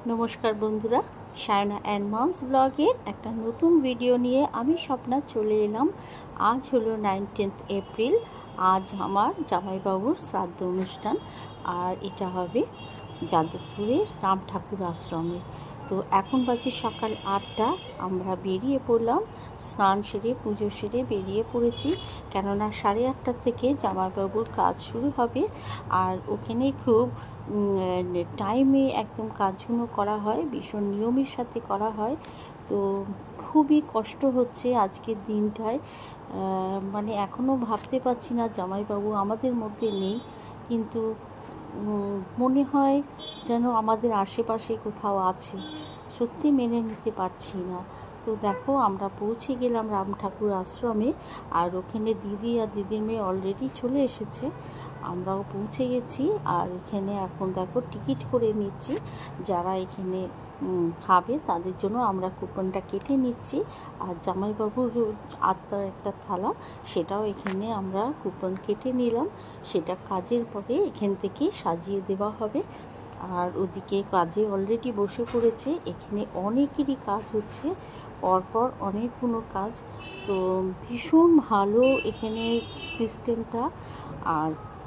নমস্কার বন্ধুরা, Sayna and moms ব্লগের একটা নতুন ভিডিও নিয়ে আমি স্বপ্না চলে এলাম। আজ হলো 19 এপ্রিল। আজ আমার জামাইবাবুর শ্রাদ্ধ অনুষ্ঠান, আর এটা হবে যাদবপুরের রাম ঠাকুর আশ্রমে। তো এখন বাজে সকাল 8টা। আমরা বেরিয়ে পড়লাম, স্নান সেরে পুজো সেরে বেরিয়ে পড়েছি, কেননা 8:30 থেকে জামাইবাবুর কাজ শুরু হবে। আর ওখানে খুব টাইমে একদম কাজগুলো করা হয়, ভীষণ নিয়মের সাথে করা হয়। তো খুবই কষ্ট হচ্ছে আজকের দিনটায়। মানে এখনও ভাবতে পারছি না জামাইবাবু আমাদের মধ্যে নেই, কিন্তু মনে হয় যেন আমাদের আশেপাশে কোথাও আছে। সত্যি মেনে নিতে পারছি না। তো দেখো, আমরা পৌঁছে গেলাম রাম ঠাকুর আশ্রমে, আর ওখানে দিদি আর দিদির মেয়ে অলরেডি চলে এসেছে। আমরাও পৌঁছে গেছি, আর এখানে এখন দেখো টিকিট করে নিচ্ছি। যারা এখানে খাবে তাদের জন্য আমরা কুপনটা কেটে নিচ্ছি। আর জামাইবাবুর আত্মার একটা থালা, সেটাও এখানে আমরা কুপন কেটে নিলাম। সেটা কাজের পরে এখান থেকে সাজিয়ে দেওয়া হবে। আর ওদিকে কাজে অলরেডি বসে পড়েছে। এখানে অনেকেরই কাজ হচ্ছে, পরপর অনেকগুলো কাজ। তো ভীষণ ভালো এখানে সিস্টেমটা। আর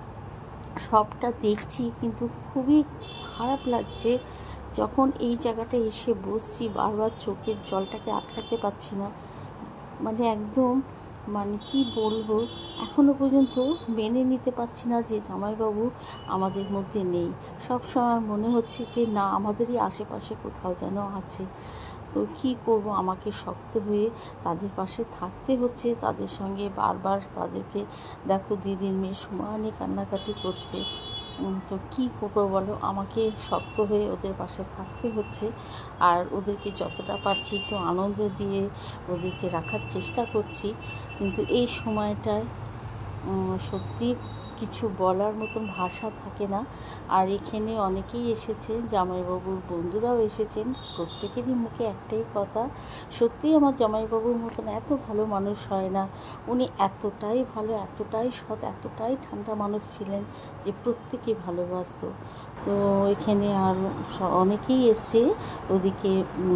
সবটা দেখছি, কিন্তু খুবই খারাপ লাগছে যখন এই জায়গাটা এসে বসছি। বারবার চোখের জলটাকে আটকাতে পারছি না। মানে একদম, মানে কি বলবো, এখনও পর্যন্ত মেনে নিতে পারছি না যে জামাইবাবু আমাদের মধ্যে নেই। সব সময় মনে হচ্ছে যে না, আমাদেরই আশেপাশে কোথাও যেন আছে। তো কী করব, আমাকে শক্ত হয়ে তাদের পাশে থাকতে হচ্ছে। তাদের সঙ্গে বারবার তাদেরকে দেখো, দিদির মেয়ে সমানে কান্নাকাটি করছে। তো কী করবো বলো, আমাকে শক্ত হয়ে ওদের পাশে থাকতে হচ্ছে। আর ওদেরকে যতটা পারছি একটু আনন্দ দিয়ে ওদেরকে রাখার চেষ্টা করছি। কিন্তু এই সময়টায় সত্যি কিছু বলার মতন ভাষা থাকে না। আর এখানে অনেকেই এসেছে, জামাইবাবুর বন্ধুরাও এসেছেন। প্রত্যেকেরই মুখে একটাই কথা, সত্যিই আমার জামাইবাবুর মতন এত ভালো মানুষ হয় না। উনি এতটাই ভালো, এতটাই সৎ, এতটাই ঠান্ডা মানুষ ছিলেন যে প্রত্যেকে ভালোবাসতো। তো এখানে আর অনেকেই এসছে। ওদিকে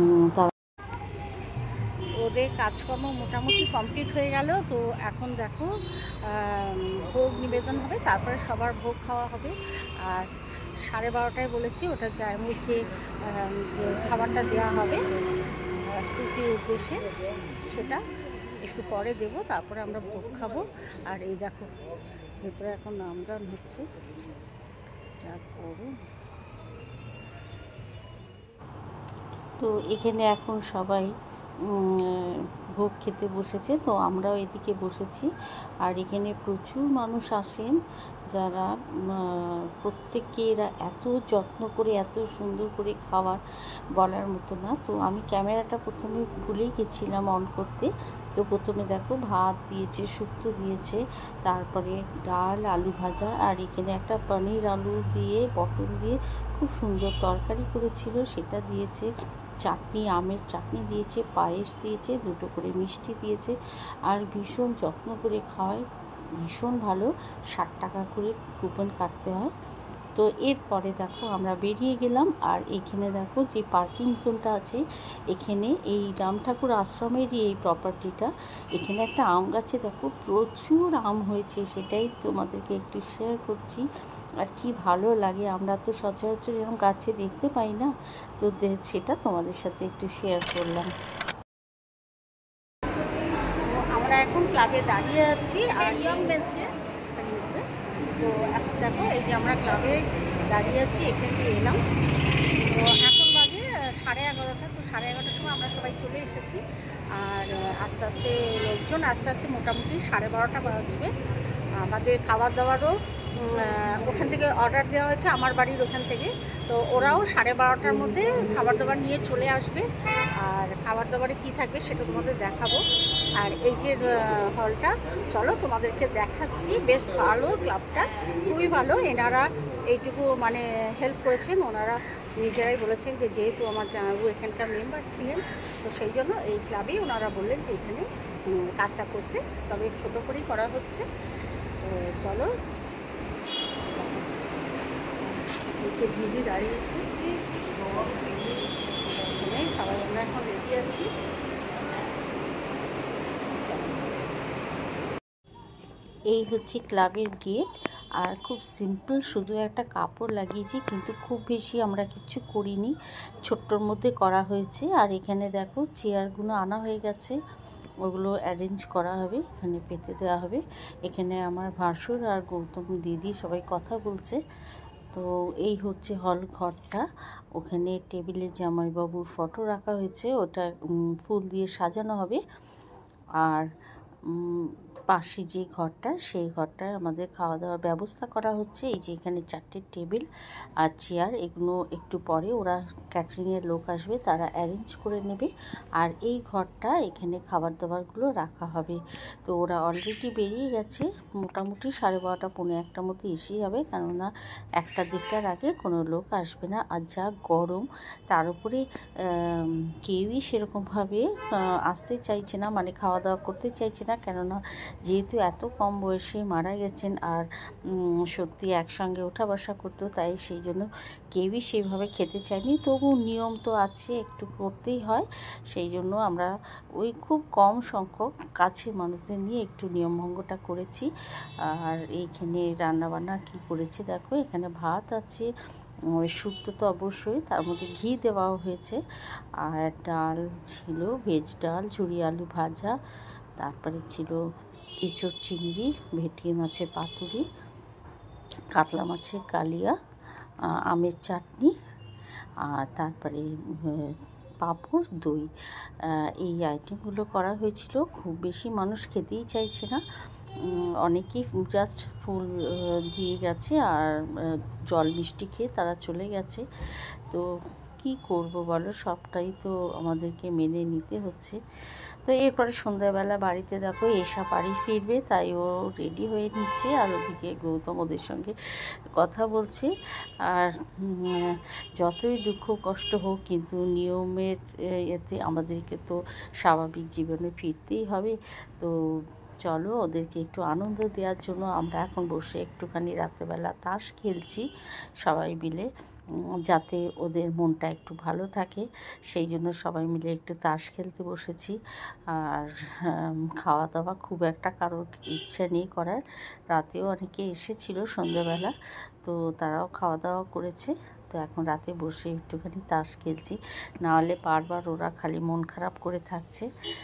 ওদের কাজকর্ম মোটামুটি কমপ্লিট হয়ে গেল। তো এখন দেখো ভোগ নিবেদন হবে, তারপরে সবার ভোগ খাওয়া হবে। আর 12:30টায় বলেছি ওটা মুখে যে খাবারটা দেওয়া হবে স্মৃতির উদ্দেশ্যে, সেটা একটু পরে দেব। তারপরে আমরা ভোগ খাবো। আর এই দেখো, ভেতরে এখন নামগান হচ্ছে, যা করো। তো এখানে এখন সবাই ভোগ খেতে বসেছে, তো আমরাও এদিকে বসেছি। আর এখানে প্রচুর মানুষ আসেন, যারা প্রত্যেককে এরা এত যত্ন করে, এত সুন্দর করে খাবার বলার মতো না। তো আমি ক্যামেরাটা প্রথমে ভুলেই গেছিলাম অন করতে। তো প্রথমে দেখো ভাত দিয়েছে, শুক্তো দিয়েছে, তারপরে ডাল, আলু ভাজা, আর এখানে একটা পনির আলু দিয়ে পটল দিয়ে খুব সুন্দর তরকারি করেছিল, সেটা দিয়েছে। চাটনি, আমের চাটনি দিয়েছে, পায়েস দিয়েছে, 2টো করে মিষ্টি দিয়েছে। আর ভীষণ যত্ন করে খাওয়ায়, ভীষণ ভালো। 60 টাকা করে কুপন কাটতে হয়। তো এরপরে দেখো আমরা বেরিয়ে গেলাম। আর এখানে দেখো যে পার্কিং জোনটা আছে, এখানে এই রাম ঠাকুর আশ্রমেরই এই প্রপার্টিটা। এখানে একটা আম গাছে দেখো প্রচুর আম হয়েছে, সেটাই তোমাদেরকে একটু শেয়ার করছি। আর কি ভালো লাগে, আমরা তো সচরাচর এরকম গাছে দেখতে পাই না। তো সেটা তোমাদের সাথে একটু শেয়ার করলাম। আমরা এখন ক্লাবে দাঁড়িয়ে আছি, আর ইয়ং মেন্সে সেকেন্ডে। তো এখন দেখো, এই যে আমরা ক্লাবে দাঁড়িয়ে আছি, এখান থেকে এলাম। তো এখন বাজে 11:30। তো 11:30টার সময় আমরা সবাই চলে এসেছি। আর আস্তে আস্তে লোকজন আস্তে আস্তে মোটামুটি 12:30টা বাজবে। আমাদের খাবার দাবারও ওখান থেকে অর্ডার দেওয়া হয়েছে, আমার বাড়ির ওখান থেকে। তো ওরাও 12:30টার মধ্যে খাবার দাবার নিয়ে চলে আসবে। আর খাবার দাবারে কী থাকবে সেটা তোমাদের দেখাবো। আর এই যে হলটা, চলো তোমাদেরকে দেখাচ্ছি। বেশ ভালো ক্লাবটা, খুবই ভালো। এনারা এইটুকু মানে হেল্প করেছেন, ওনারা নিজেরাই বলেছেন যে যেহেতু আমার জামাইবাবু এখানকার মেম্বার ছিলেন, তো সেই জন্য এই ক্লাবেই ওনারা বললেন যে এখানে কাজটা করতে, তবে ছোটো করেই করা হচ্ছে। তো চলো, নিচে দিদি দাঁড়িয়েছে। এই হচ্ছে ক্লাবের গেট। আর খুব সিম্পল, শুধু একটা কাপড় লাগিয়েছি, কিন্তু খুব বেশি আমরা কিছু করিনি, ছোট্টর মধ্যে করা হয়েছে। আর এখানে দেখো চেয়ারগুলো আনা হয়ে গেছে, ওগুলো অ্যারেঞ্জ করা হবে, এখানে পেতে দেওয়া হবে। এখানে আমার ভাসুর আর গৌতম দিদি সবাই কথা বলছে। তো এই হচ্ছে হল ঘরটা। ওখানে টেবিলে জামাইবাবুর ফটো রাখা হয়েছে, ওটা ফুল দিয়ে সাজানো হবে। আর পাশে যে ঘরটা, সেই ঘরটায় আমাদের খাওয়া দাওয়ার ব্যবস্থা করা হচ্ছে। এই যে এখানে 4টে টেবিল আর চেয়ার, এগুলো একটু পরে ওরা ক্যাটারিংয়ের লোক আসবে, তারা অ্যারেঞ্জ করে নেবে। আর এই ঘরটা, এখানে খাবার দাবারগুলো রাখা হবে। তো ওরা অলরেডি বেরিয়ে গেছে, মোটামুটি 12:30 পৌনে 1টার মধ্যে এসেই যাবে, কেননা 1টা-1:30টার আগে কোনো লোক আসবে না। আর যা গরম, তার উপরে কেউই সেরকমভাবে আসতে চাইছে না, মানে খাওয়া দাওয়া করতে চাইছে না, কেননা যেহেতু এত কম বয়সে মারা গেছেন, আর সত্যি একসঙ্গে ওঠা বসা করতো, তাই সেই জন্য কেউই সেইভাবে খেতে চায়নি। তবু নিয়ম তো আছে, একটু করতেই হয়। সেই জন্য আমরা ওই খুব কম সংখ্যক কাছের মানুষদের নিয়ে একটু নিয়মভঙ্গটা করেছি। আর এইখানে রান্নাবান্না কি করেছি দেখো, এখানে ভাত আছে, শুক্তো তো অবশ্যই, তার মধ্যে ঘি দেওয়াও হয়েছে। আর ডাল ছিল, ভেজ ডাল, ঝুরি আলু ভাজা, তারপরে ছিল এঁচোড় চিংড়ি, ভেটকি মাছের পাতুরি, কাতলা মাছের কালিয়া, আমের চাটনি, আর তারপরে পাঁপড়, দই। এই আইটেমগুলো করা হয়েছিল। খুব বেশি মানুষ খেতেই চাইছে না, অনেকেই জাস্ট ফুল দিয়ে গেছে, আর জল মিষ্টি খেয়ে তারা চলে গেছে। তো কি করব বলো, সবটাই তো আমাদেরকে মেনে নিতে হচ্ছে। তো এরপরে সন্ধ্যাবেলা বাড়িতে দেখো এসা বাড়ি ফিরবে, তাই ও রেডি হয়ে নিচ্ছে, আর ওদিকে গৌতম ওদের সঙ্গে কথা বলছে। আর যতই দুঃখ কষ্ট হোক, কিন্তু নিয়মের এতে আমাদেরকে তো স্বাভাবিক জীবনে ফিরতেই হবে। তো চলো, ওদেরকে একটু আনন্দ দেওয়ার জন্য আমরা এখন বসে একটুখানি রাত্রেবেলা তাস খেলছি সবাই মিলে, যাতে ওদের মনটা একটু ভালো থাকে। সেই জন্য সবাই মিলে একটু তাস খেলতে বসেছি। আর খাওয়া দাওয়া খুব একটা কারোর ইচ্ছা নেই করার। রাতেও অনেকে এসেছিল সন্ধ্যেবেলা, তো তারাও খাওয়া দাওয়া করেছে। তো এখন রাতে বসে একটুখানি তাস খেলছি, নাহলে বারবার ওরা খালি মন খারাপ করে থাকছে।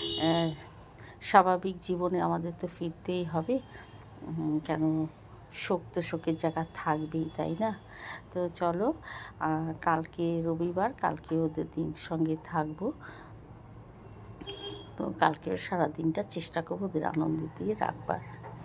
স্বাভাবিক জীবনে আমাদের তো ফিরতেই হবে, কেন শোক তো শোকের জায়গা থাকবেই, তাই না? তো চলো, কালকে রবিবার, কালকে ওদের দিন সঙ্গে থাকবো। তো কালকে সারাদিনটা চেষ্টা করবো ওদের আনন্দ দিয়ে রাখবার।